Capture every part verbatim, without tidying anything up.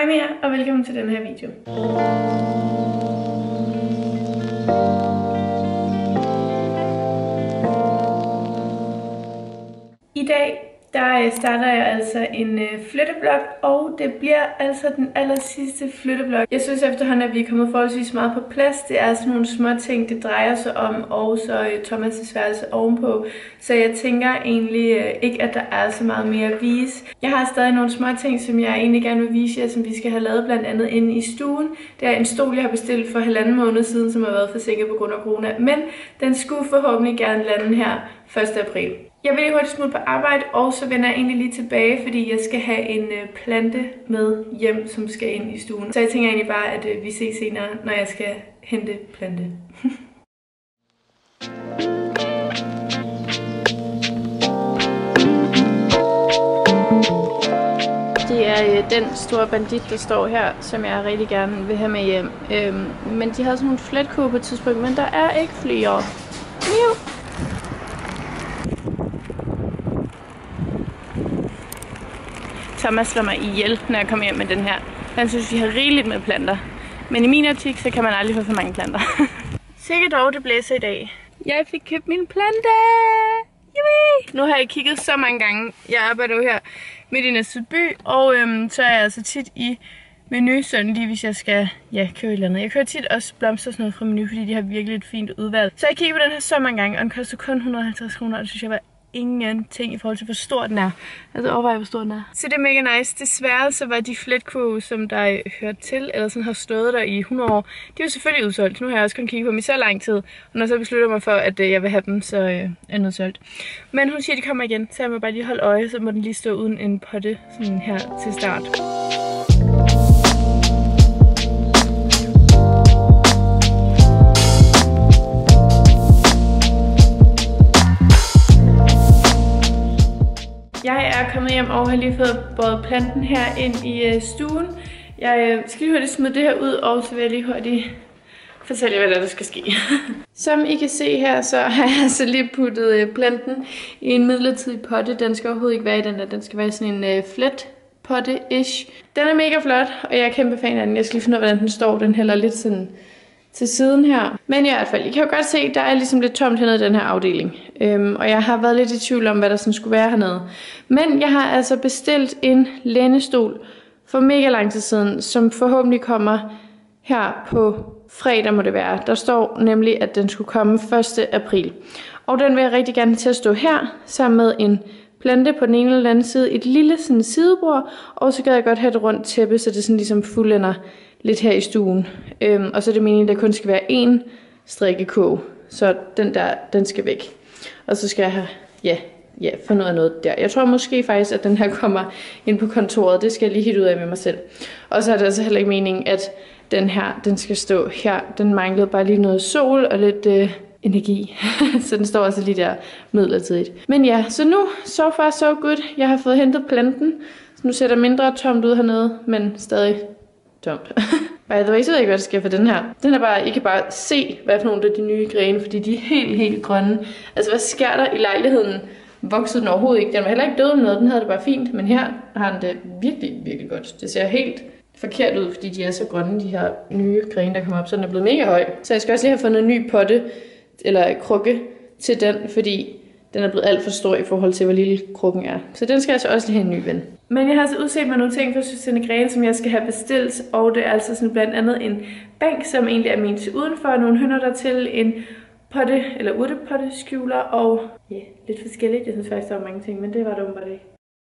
Hej Mia, og velkommen til den her video. I dag der starter jeg altså en øh, flytteblog, og det bliver altså den aller sidste flytteblog. Jeg synes efterhånden, at vi er kommet forholdsvis meget på plads. Det er sådan nogle små ting, det drejer sig om, og så øh, Thomas' værelse ovenpå. Så jeg tænker egentlig øh, ikke, at der er så meget mere at vise. Jeg har stadig nogle små ting, som jeg egentlig gerne vil vise jer, som vi skal have lavet blandt andet inde i stuen. Det er en stol, jeg har bestilt for halvanden måned siden, som har været forsinket på grund af corona. Men den skulle forhåbentlig gerne lande her første april. Jeg vil hurtigt smutte på arbejde, og så vender jeg egentlig lige tilbage, fordi jeg skal have en øh, plante med hjem, som skal ind i stuen. Så jeg tænker egentlig bare, at øh, vi ses senere, når jeg skal hente plante. Det er øh, den store bandit, der står her, som jeg rigtig gerne vil have med hjem. Øhm, men de havde sådan nogle fletkurve på et tidspunkt, men der er ikke flere. Miu! Thomas slår mig ihjel, når jeg kommer hjem med den her. Han synes, vi har rigeligt med planter. Men i min optik, så kan man aldrig få for mange planter. Sikkert dog, det blæser i dag. Jeg fik købt min plante! Jubi! Nu har jeg kigget så mange gange. Jeg arbejder jo her midt i næste by, og øhm, så er jeg altså tit i Menu, sådan lige hvis jeg skal ja, købe et eller andet. Jeg køber tit også blomster og sådan noget fra Menu, fordi de har virkelig et fint udvalg. Så jeg kigger på den her så mange gange, og den koster kun et hundrede og halvtreds kroner, og det synes jeg var ingenting i forhold til, hvor stor den er. Altså overvej, hvor stor den er. Så det er mega nice. Desværre så var de fletkurve, som der hørte til, eller sådan har stået der i hundrede år, de var selvfølgelig udsolgt. Nu har jeg også kun kigget på dem i så lang tid, og når så beslutter mig for, at jeg vil have dem, så øh, er den udsolgt. Men hun siger, at de kommer igen, så jeg må bare lige holde øje, så må den lige stå uden en potte sådan her til start. Jeg er kommet hjem og har lige fået båret planten her ind i øh, stuen. Jeg øh, skal lige hurtigt smide det her ud, og så vil jeg lige hurtigt fortælle jer, hvad der, der skal ske. Som I kan se her, så har jeg altså lige puttet øh, planten i en midlertidig potte. Den skal overhovedet ikke være i den der, den skal være sådan en øh, flat potte-ish. Den er mega flot, og jeg er kæmpe fan af den. Jeg skal lige finde ud af, hvordan den står. Den hælder lidt sådan til siden her. Men i hvert fald, I kan jo godt se, der er ligesom lidt tomt hernede i den her afdeling. Øhm, og jeg har været lidt i tvivl om, hvad der sådan skulle være hernede. Men jeg har altså bestilt en lænestol for mega lang tid siden, som forhåbentlig kommer her på fredag, må det være. Der står nemlig, at den skulle komme første april. Og den vil jeg rigtig gerne til at stå her, sammen med en plante på den ene eller anden side, et lille sådan sidebord, og så kan jeg godt have et rundt tæppe, så det sådan ligesom fuldender lidt her i stuen. Øhm, og så er det meningen, at der kun skal være én strikkekog, så den der, den skal væk. Og så skal jeg have, ja, ja, få noget af noget der. Jeg tror måske faktisk, at den her kommer ind på kontoret. Det skal jeg lige helt ud af med mig selv. Og så er det altså heller ikke meningen, at den her, den skal stå her. Den manglede bare lige noget sol og lidt øh, energi. Så den står altså lige der midlertidigt. Men ja, så nu, so far so good. Jeg har fået hentet planten. Så nu ser der mindre tomt ud hernede, men stadig tomt. By the way, så ved jeg ikke, hvad der sker for den her. Den er bare, I kan bare se, hvad for nogle af de nye grene, fordi de er helt, helt grønne. Altså, hvad sker der i lejligheden? Voksede den overhovedet ikke. Den var heller ikke død med noget, den havde det bare fint. Men her har den det virkelig, virkelig godt. Det ser helt forkert ud, fordi de er så grønne, de her nye grene, der kommer op. Så den er blevet mega høj. Så jeg skal også lige have fundet en ny potte, eller krukke til den, fordi den er blevet alt for stor i forhold til, hvor lille krukken er. Så den skal jeg så også lige have en ny ven. Men jeg har altså udset mig nogle ting for Susanne Grene, som jeg skal have bestilt. Og det er altså sådan blandt andet en bænk, som egentlig er ment til udenfor. Nogle hønder der til, en potte, eller urtepotte skjuler, og ja, yeah, lidt forskelligt. Jeg synes faktisk, der var mange ting, men det var det åbenbart ikke.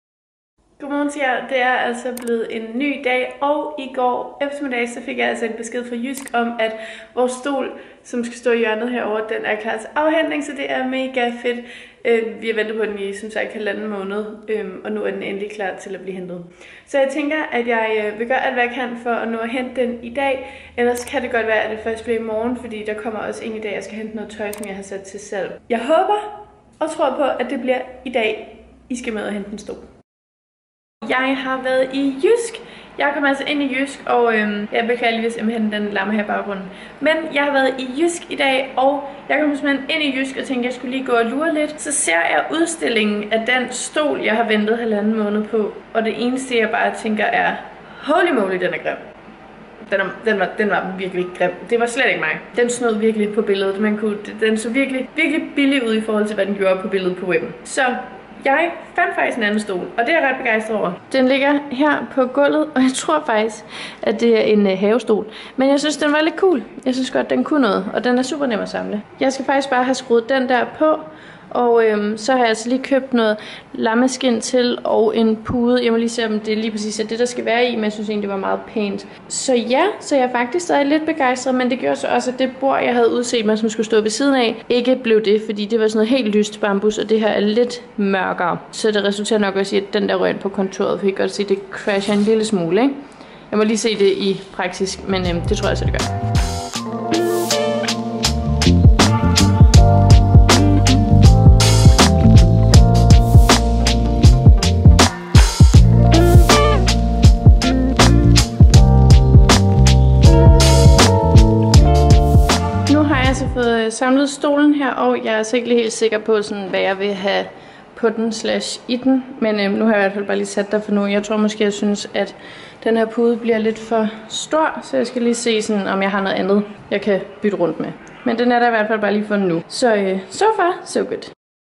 Godmorgen til jer. Det er altså blevet en ny dag, og i går eftermiddag så fik jeg altså en besked fra Jysk om, at vores stol, som skal stå i hjørnet herovre, den er klar til afhentning, så det er mega fedt. Vi har ventet på den i, som sagt, halvanden måned, og nu er den endelig klar til at blive hentet. Så jeg tænker, at jeg vil gøre alt, hvad jeg kan for at nå at hente den i dag. Ellers kan det godt være, at det først bliver i morgen, fordi der kommer også en i dag, jeg skal hente noget tøj, som jeg har sat til salg. Jeg håber og tror på, at det bliver i dag, I skal med og hente en stol. Jeg har været i Jysk. Jeg kom altså ind i Jysk, og øhm, jeg beklager lige, hvis simpelthen den larmer her i baggrunden. Men jeg har været i Jysk i dag, og jeg kom simpelthen ind i Jysk og tænkte, at jeg skulle lige gå og lure lidt. Så ser jeg udstillingen af den stol, jeg har ventet halvanden måned på, og det eneste, jeg bare tænker er, Holy moly, den er grim. Den, er, den, var, den var virkelig grim. Det var slet ikke mig. Den snød virkelig på billedet. Man kunne, den så virkelig, virkelig billig ud i forhold til, hvad den gjorde på billedet på webben. Så jeg fandt faktisk en anden stol, og det er jeg ret begejstret over. Den ligger her på gulvet, og jeg tror faktisk, at det er en øh, havestol. Men jeg synes, den var lidt cool. Jeg synes godt, den kunne noget, og den er super nem at samle. Jeg skal faktisk bare have skruet den der på, og øhm, så har jeg altså lige købt noget lammeskind til og en pude. Jeg må lige se, om det lige præcis er det, der skal være i, men jeg synes egentlig, det var meget pænt. Så ja, så jeg er faktisk stadig lidt begejstret, men det gjorde så også, at det bord, jeg havde udset mig, som skulle stå ved siden af, ikke blev det, fordi det var sådan noget helt lyst bambus, og det her er lidt mørkere. Så det resulterer nok også i, at den der røg på kontoret, for jeg kan godt se, at det crasher en lille smule, ikke? Jeg må lige se det i praksis, men øhm, det tror jeg så, det gør. Samlet stolen her, og jeg er altså ikke helt sikker på, sådan, hvad jeg vil have på den slash i den. Men øhm, nu har jeg i hvert fald bare lige sat der for nu. Jeg tror måske, jeg synes, at den her pude bliver lidt for stor, så jeg skal lige se, sådan, om jeg har noget andet, jeg kan bytte rundt med. Men den er der i hvert fald bare lige for nu. Så øh, so far, so good.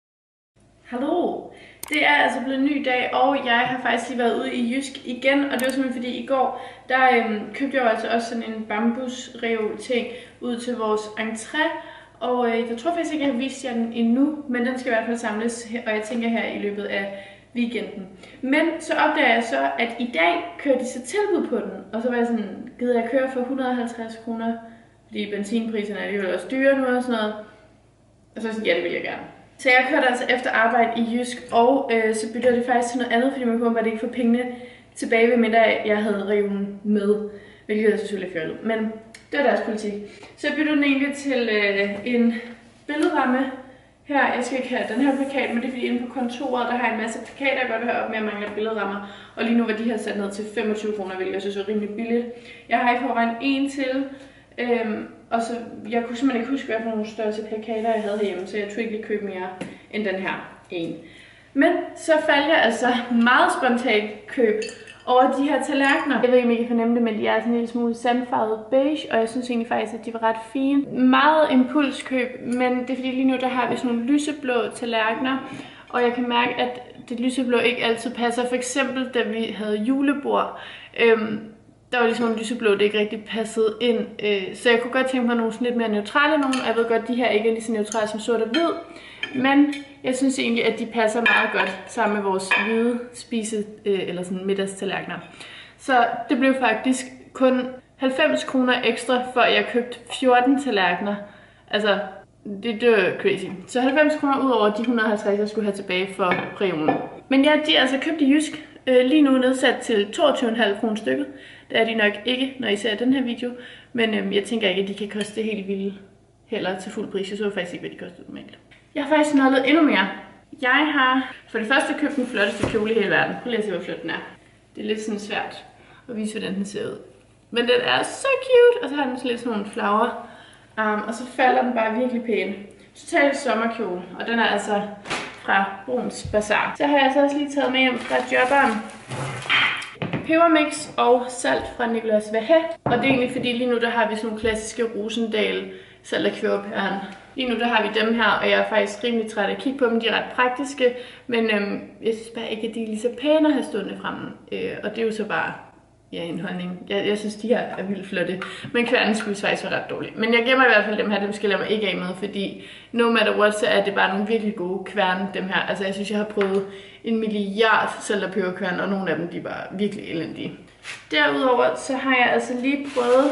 Hallo! Det er altså blevet en ny dag, og jeg har faktisk lige været ude i Jysk igen, og det var simpelthen fordi i går, der øhm, købte jeg altså også sådan en bambusrev ting ud til vores entré. Og øh, jeg tror faktisk ikke, jeg har vist jer den endnu, men den skal i hvert fald samles, og jeg tænker her i løbet af weekenden. Men så opdager jeg så, at i dag kører de så tilbud på den, og så var jeg sådan, gider jeg køre for et hundrede og halvtreds kroner, fordi benzinpriserne er alligevel også dyre nu og sådan noget. Og så sådan, ja, det vil jeg gerne. Så jeg kørte altså efter arbejde i Jysk, og øh, så bytter det faktisk til noget andet, fordi man kunne bare ikke få pengene tilbage, ved mindre jeg havde reven med, hvilket jeg selvfølgelig fjollet. Men det var deres politik. Så jeg byttede den egentlig til øh, en billedramme her. Jeg skal ikke have den her plakat, men det er fordi inde på kontoret, der har jeg en masse plakater, jeg godt vil have op med at mangle billedrammer. Og lige nu var de her sat ned til femogtyve kroner, hvilket jeg synes er rimelig billigt. Jeg har i forvejen en til, øhm, og så jeg kunne simpelthen ikke huske, hvad for nogle størrelse plakater jeg havde herhjemme, så jeg tog ikke lige købe mere end den her en. Men så faldt jeg altså meget spontant køb over de her tallerkener. Jeg ved ikke, om I kan fornemme det, men de er sådan en lille smule sandfarvet beige, og jeg synes egentlig faktisk, at de var ret fine. Meget impulskøb, men det er fordi lige nu, der har vi sådan nogle lyseblå tallerkener, og jeg kan mærke, at det lyseblå ikke altid passer. For eksempel, da vi havde julebord, øhm, der var ligesom nogle lyseblå, det ikke rigtig passede ind. Øh, så jeg kunne godt tænke mig nogle sådan lidt mere neutrale nogle, og jeg ved godt, at de her ikke er lige så neutrale som sort og hvid. Men jeg synes egentlig, at de passer meget godt sammen med vores hvide spise- øh, eller sådan middagstallerkener. Så det blev faktisk kun halvfems kroner ekstra, for jeg købte fjorten tallerkener. Altså, det, det var crazy. Så halvfems kroner ud over de et hundrede og halvtreds, jeg skulle have tilbage for reolen. Men ja, de er altså købt i Jysk. Øh, lige nu nedsat til toogtyve komma fem kroner stykket. Det er de nok ikke, når I ser den her video. Men øh, jeg tænker ikke, at de kan koste helt vildt heller til fuld pris. Jeg så faktisk ikke, hvad de kostede normalt. Jeg har faktisk nørdet endnu mere. Jeg har for det første købt den flotteste kjole i hele verden. Prøv lige at se, hvor flot den er. Det er lidt sådan svært at vise, hvordan den ser ud. Men den er så cute, og så har den sådan lidt sådan nogle flower. Um, og så falder den bare virkelig pæn. Totalt sommerkjole, og den er altså fra Bruns Bazaar. Så har jeg så også lige taget med hjem fra Jobberen pebermix og salt fra Nicolas Vahé. Og det er egentlig fordi lige nu der har vi sådan nogle klassiske Rosendal salt og kvæverpæren. Lige nu der har vi dem her, og jeg er faktisk rimelig træt af at kigge på dem. De er ret praktiske, men øhm, jeg synes bare ikke, at de er lige så pæne at have stående fremme. Øh, og det er jo så bare ja, en holdning. Jeg, jeg synes, de her er vildt flotte. Men kværnen skulle faktisk være ret dårlig. Men jeg gemmer i hvert fald dem her, dem skal jeg mig ikke af med, fordi no matter what, så er det bare nogle virkelig gode kværne, dem her. Altså jeg synes, jeg har prøvet en milliard salt- og peberkværn, og nogle af dem, de er bare virkelig elendige. Derudover, så har jeg altså lige prøvet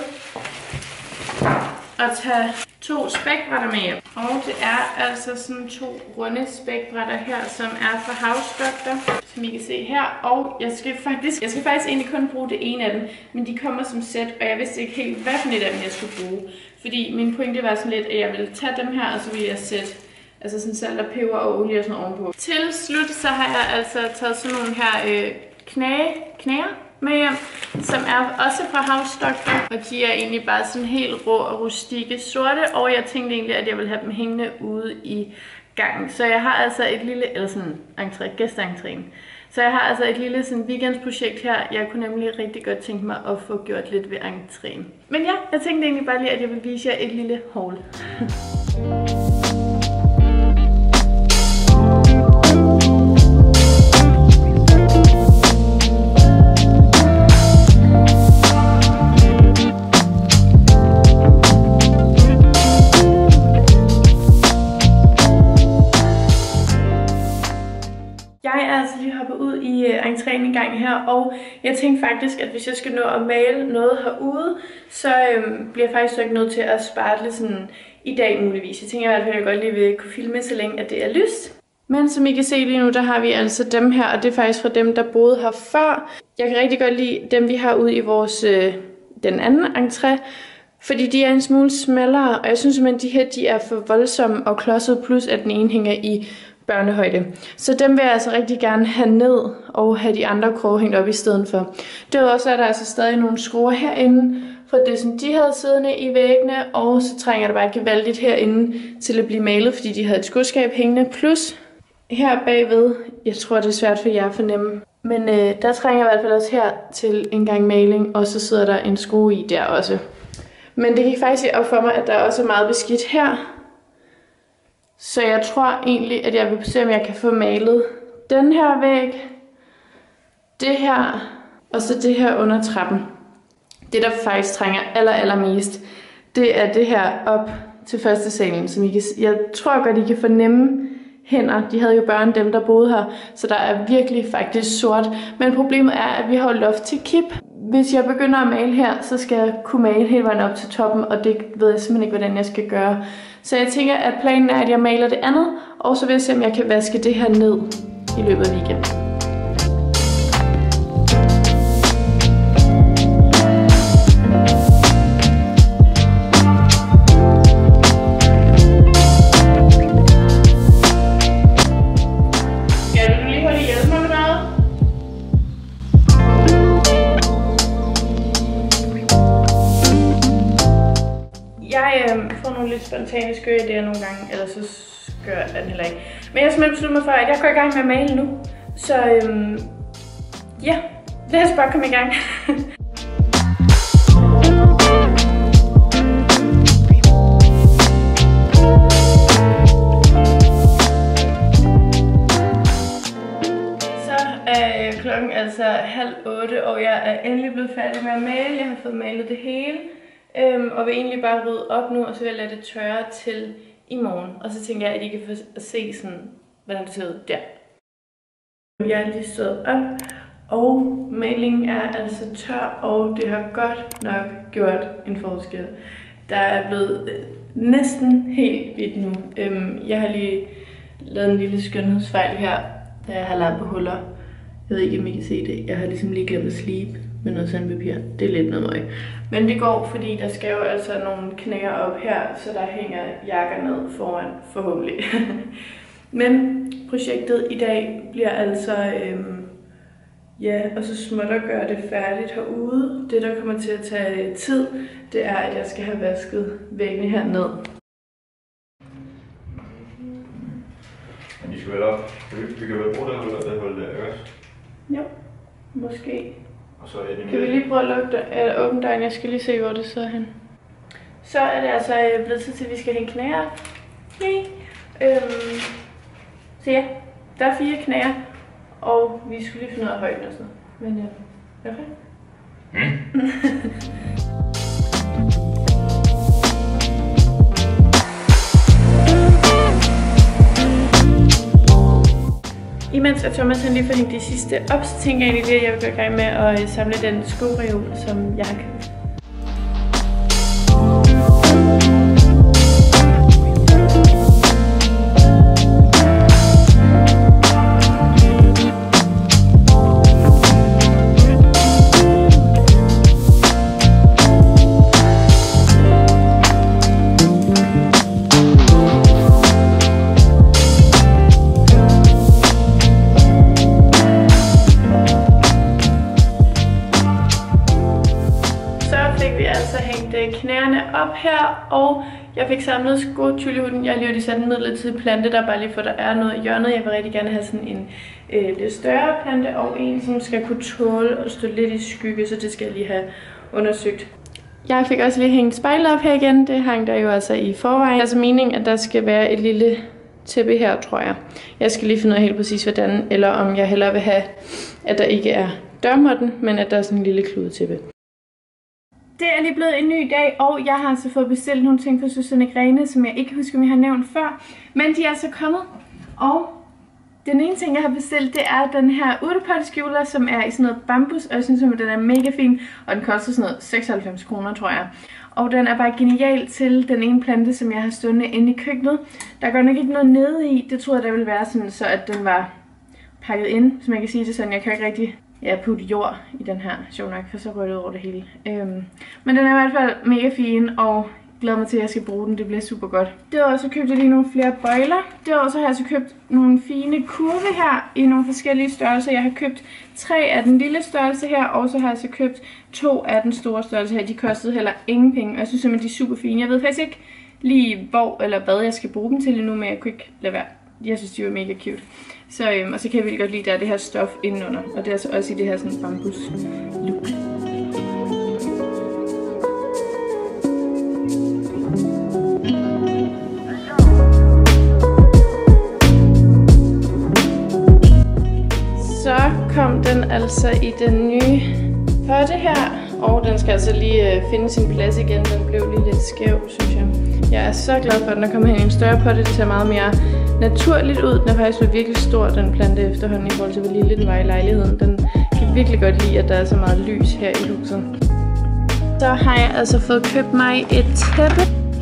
at tage to spækbrætter med hjem. Og det er altså sådan to runde spækbrætter her, som er fra House Doctor, som I kan se her. Og jeg skal faktisk, jeg skal faktisk egentlig kun bruge det ene af dem, men de kommer som sæt, og jeg vidste ikke helt, hvad for et af dem jeg skulle bruge. Fordi min pointe var sådan lidt, at jeg ville tage dem her, og så ville jeg sætte altså sådan salt og peber og olie og sådan ovenpå. Til slut så har jeg altså taget sådan nogle her øh, knage, knager med hjem, som er også fra House Doctor, og de er egentlig bare sådan helt rå og rustikke sorte, og jeg tænkte egentlig, at jeg ville have dem hængende ude i gangen. Så jeg har altså et lille, eller sådan entré, gæsteentréen. Så Så jeg har altså et lille sådan weekendsprojekt her. Jeg kunne nemlig rigtig godt tænke mig at få gjort lidt ved entréen. Men ja, jeg tænkte egentlig bare lige, at jeg vil vise jer et lille haul. Ud i uh, entréen en gang her, og jeg tænkte faktisk, at hvis jeg skal nå at male noget herude, så øhm, bliver jeg faktisk ikke nødt til at spare det sådan i dag muligvis. Jeg tænker i hvert fald, at jeg godt lige vil kunne filme, så længe at det er lyst. Men som I kan se lige nu, der har vi altså dem her, og det er faktisk fra dem, der boede her før. Jeg kan rigtig godt lide dem, vi har ude i vores øh, den anden entré, fordi de er en smule smallere, og jeg synes simpelthen, at de her de er for voldsomme og klodset, plus at den ene hænger i børnehøjde. Så dem vil jeg altså rigtig gerne have ned og have de andre kroge hængt op i stedet for. Derudover så er der altså stadig nogle skruer herinde fra det, som de havde siddende i væggene, og så trænger der bare gevaldigt herinde til at blive malet, fordi de havde et skoskab hængende. Plus her bagved, jeg tror det er svært for jer at fornemme, men øh, der trænger jeg i hvert fald også her til en gang maling, og så sidder der en skrue i der også. Men det gik faktisk op for mig, at der også er meget beskidt her. Så jeg tror egentlig, at jeg vil se, om jeg kan få malet den her væg, det her, og så det her under trappen. Det, der faktisk trænger aller, allermest, det er det her op til første salen, som I kan, jeg tror godt, I kan fornemme hænder. De havde jo børn, dem der boede her, så der er virkelig faktisk sort. Men problemet er, at vi har loft til kip. Hvis jeg begynder at male her, så skal jeg kunne male hele vejen op til toppen, og det ved jeg simpelthen ikke, hvordan jeg skal gøre. Så jeg tænker, at planen er, at jeg maler det andet, og så vil jeg se, om jeg kan vaske det her ned i løbet af weekenden. Spontane skøre idéer nogle gange, eller så gør jeg den heller ikke. Men jeg har simpelthen besluttet mig for, at jeg går i gang med at male nu. Så øhm, ja, lad os bare komme i gang. Så er klokken altså halv otte, og jeg er endelig blevet færdig med at male. Jeg har fået malet det hele. Øhm, og vil egentlig bare rydde op nu, og så vil jeg lade det tørre til i morgen. Og så tænker jeg, at I kan få at se sådan, hvordan det ser ud der. Jeg er lige stået op, og malingen er altså tør, og det har godt nok gjort en forskel. Der er blevet øh, næsten helt hvidt nu. Øhm, jeg har lige lavet en lille skønhedsfejl her, da jeg har lappet huller. Jeg ved ikke, om I kan se det. Jeg har ligesom lige glemt at slibe med noget sandpapir. Det er lidt noget møg. Men det går, fordi der skal jo altså nogle knæer op her, så der hænger jakker ned foran, forhåbentlig. Men projektet i dag bliver altså, øhm, ja, og så småt at gøre det færdigt herude. Det, der kommer til at tage tid, det er, at jeg skal have vasket væggene herned. Men de skal vel op. Vi kan vel bruge det hul, det hul der, ikke også? Jo, måske. Og så er det kan vi lige prøve at lukke eller åbne døren? Jeg skal lige se, hvor det sidder hen. Så er det altså blevet tid til, at vi skal hænge knæer op. Okay. Øhm, så ja, der er fire knæer, og vi skulle lige finde ud af højden og sådan noget. Men ja, okay. Mm. Imens at Thomas han lige får hængt de sidste op, så tænker jeg egentlig, at jeg vil gå i gang med at samle den skoreol, som jeg har købt. Knæerne op her, og jeg fik samlet skotyllehuden. Jeg har lige sat en midlertidig plante der, bare lige for der er noget i hjørnet. Jeg vil rigtig gerne have sådan en øh, lidt større plante, og en, som skal kunne tåle at stå lidt i skygge, så det skal jeg lige have undersøgt. Jeg fik også lige hængt spejlet op her igen. Det hang der jo altså i forvejen. Det er altså meningen, at der skal være et lille tæppe her, tror jeg. Jeg skal lige finde ud af helt præcis, hvordan, eller om jeg hellere vil have, at der ikke er dørmåtten, men at der er sådan en lille kludetæppe. Det er lige blevet en ny dag, og jeg har altså fået bestilt nogle ting fra Susanne Grene, som jeg ikke husker, om jeg har nævnt før. Men de er altså kommet, og den ene ting, jeg har bestilt, det er den her urtepotteskjuler, som er i sådan noget bambus, og jeg synes, at den er mega fin, og den koster sådan noget seksoghalvfems kroner, tror jeg. Og den er bare genial til den ene plante, som jeg har stående inde i køkkenet. Der går nok ikke noget nede i, det troede jeg, der ville være sådan, så at den var pakket ind, som jeg kan sige det sådan. Jeg kan ikke rigtig ja, putte jord i den her, sjov nok, for så rører det over det hele. Øhm, men den er i hvert fald mega fin, og glæder mig til, at jeg skal bruge den. Det bliver super godt. Derudover så købte jeg lige nogle flere bøjler. Derudover så har jeg så købt nogle fine kurve her i nogle forskellige størrelser. Jeg har købt tre af den lille størrelse her, og så har jeg så købt to af den store størrelse her. De kostede heller ingen penge, og jeg synes simpelthen, de er super fine. Jeg ved faktisk ikke lige, hvor eller hvad jeg skal bruge dem til endnu, men jeg kunne ikke lade være. Jeg synes, de var mega cute. Så, øhm, og så kan jeg virkelig godt lide, at der er det her stof indenunder. Og det er altså også i det her sådan bambus look. Så kom den altså i den nye potte her. Og den skal altså lige øh, finde sin plads igen. Den blev lige lidt skæv, synes jeg. Jeg er så glad for, at den er kommet hen i en større potte. Det ser meget mere naturligt ud. Den er faktisk blevet virkelig stor, den plante efterhånden, i forhold til, hvor lille den var i lejligheden. Den kan virkelig godt lide, at der er så meget lys her i huset. Så har jeg altså fået købt mig et tæppe.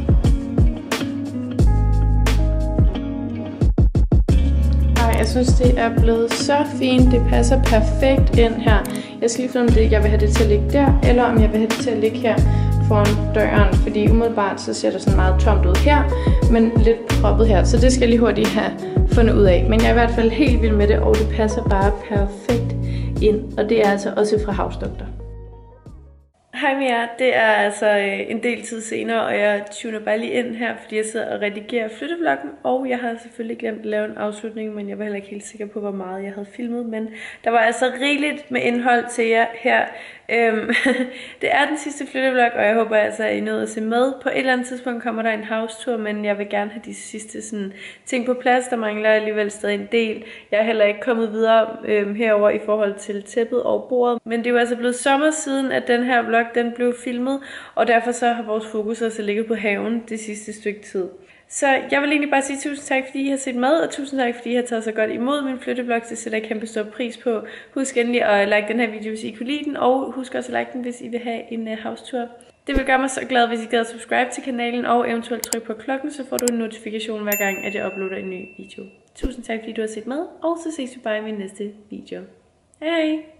Jeg synes, det er blevet så fint. Det passer perfekt ind her. Jeg skal lige finde, om det, jeg vil have det til at ligge der, eller om jeg vil have det til at ligge her foran døren. Fordi umiddelbart så ser det sådan meget tomt ud her, men lidt proppet her. Så det skal jeg lige hurtigt have fundet ud af. Men jeg er i hvert fald helt vild med det, og det passer bare perfekt ind. Og det er altså også fra Hausdoktor. Hej med jer, det er altså en del tid senere, og jeg tuner bare lige ind her, fordi jeg sidder og redigerer flyttevloggen, og jeg har selvfølgelig glemt at lave en afslutning, men jeg var heller ikke helt sikker på, hvor meget jeg havde filmet, men der var altså rigeligt med indhold til jer her. Øhm, det er den sidste flyttevlog, og jeg håber altså, at I nåede at se med. På et eller andet tidspunkt kommer der en house-tour, men jeg vil gerne have de sidste sådan, ting på plads. Der mangler alligevel stadig en del. Jeg er heller ikke kommet videre øhm, herover i forhold til tæppet og bordet. Men det er jo altså blevet sommer siden, at den her vlog den blev filmet, og derfor så har vores fokus også ligget på haven det sidste stykke tid. Så jeg vil egentlig bare sige tusind tak, fordi I har set med, og tusind tak, fordi I har taget så godt imod min flytteblog. Det sætter jeg kæmpe stor pris på. Husk endelig at like den her video, hvis I kunne lide den, og husk også at like den, hvis I vil have en uh, house-tour. Det vil gøre mig så glad, hvis I gad at subscribe til kanalen, og eventuelt trykke på klokken, så får du en notifikation hver gang, at jeg uploader en ny video. Tusind tak, fordi du har set med, og så ses vi bare i min næste video. Hej!